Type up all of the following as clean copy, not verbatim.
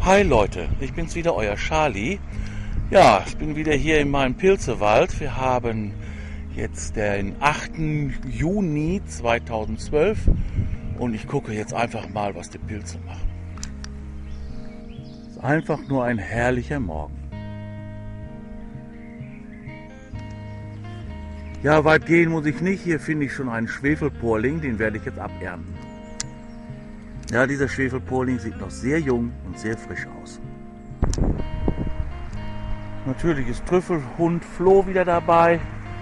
Hi Leute, ich bin's wieder, euer Charlie. Ja, ich bin wieder hier in meinem Pilzewald. Wir haben jetzt den 8. Juni 2012 und ich gucke jetzt einfach mal, was die Pilze machen. Es ist einfach nur ein herrlicher Morgen. Ja, weit gehen muss ich nicht. Hier finde ich schon einen Schwefelporling, den werde ich jetzt abernten. Ja, dieser Schwefelporling sieht noch sehr jung und sehr frisch aus. Natürlich ist Trüffelhund Flo wieder dabei.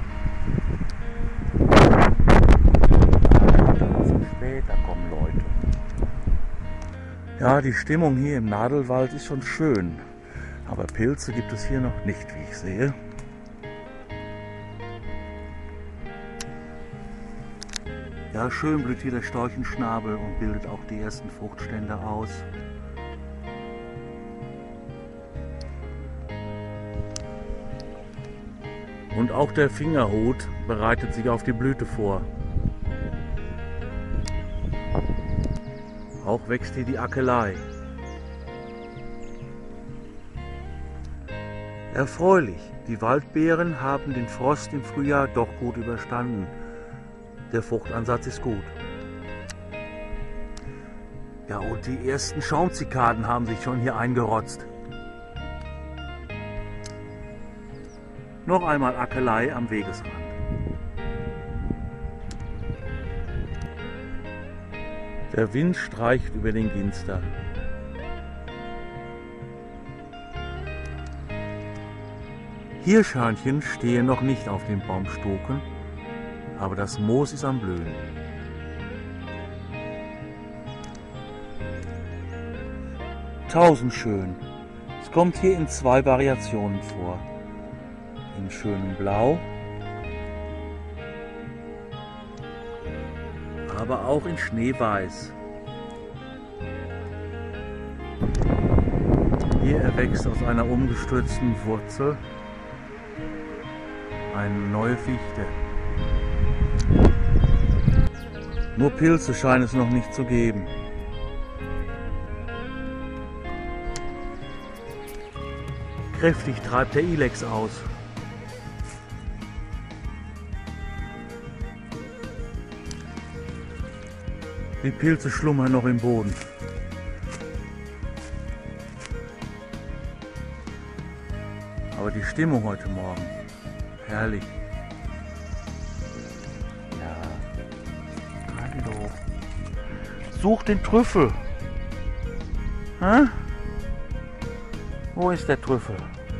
Später kommen Leute. Ja, die Stimmung hier im Nadelwald ist schon schön. Aber Pilze gibt es hier noch nicht, wie ich sehe. Ja, schön blüht hier der Storchenschnabel und bildet auch die ersten Fruchtstände aus. Und auch der Fingerhut bereitet sich auf die Blüte vor. Auch wächst hier die Akelei. Erfreulich, die Waldbeeren haben den Frost im Frühjahr doch gut überstanden. Der Fruchtansatz ist gut. Ja, und die ersten Schaumzikaden haben sich schon hier eingerotzt. Noch einmal Akelei am Wegesrand. Der Wind streicht über den Ginster. Hirschhörnchen stehen noch nicht auf den Baumstoken, aber das Moos ist am Blühen. Tausendschön. Es kommt hier in zwei Variationen vor. In schönem Blau, aber auch in Schneeweiß. Hier erwächst aus einer umgestürzten Wurzel eine neue Fichte. Nur Pilze scheint es noch nicht zu geben. Kräftig treibt der Ilex aus. Die Pilze schlummern noch im Boden. Aber die Stimmung heute Morgen, herrlich. Ja, hallo. Such den Trüffel. Hä? Wo ist der Trüffel?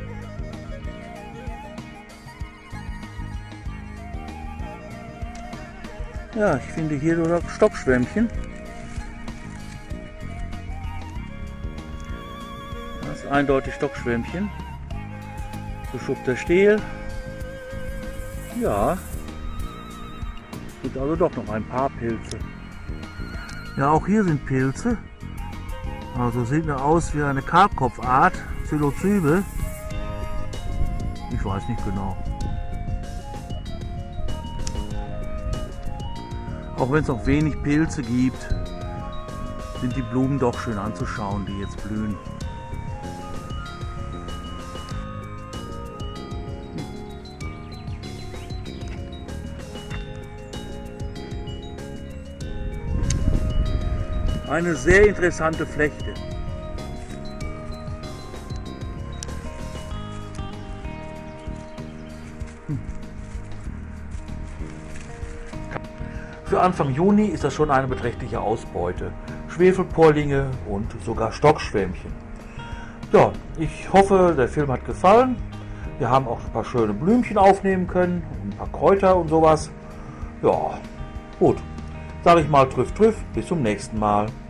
Ja, ich finde hier sogar Stockschwämmchen. Das ist eindeutig Stockschwämmchen. Beschuppter Stehl. Ja. Es gibt also doch noch ein paar Pilze. Ja, auch hier sind Pilze. Also sieht mir aus wie eine Kahlkopfart. Psilocybe. Ich weiß nicht genau. Auch wenn es noch wenig Pilze gibt, sind die Blumen doch schön anzuschauen, die jetzt blühen. Eine sehr interessante Flechte. Für Anfang Juni ist das schon eine beträchtliche Ausbeute. Schwefelporlinge und sogar Stockschwämmchen. Ja, ich hoffe, der Film hat gefallen. Wir haben auch ein paar schöne Blümchen aufnehmen können und ein paar Kräuter und sowas. Ja, gut. Sage ich mal Trüff, Trüff. Bis zum nächsten Mal.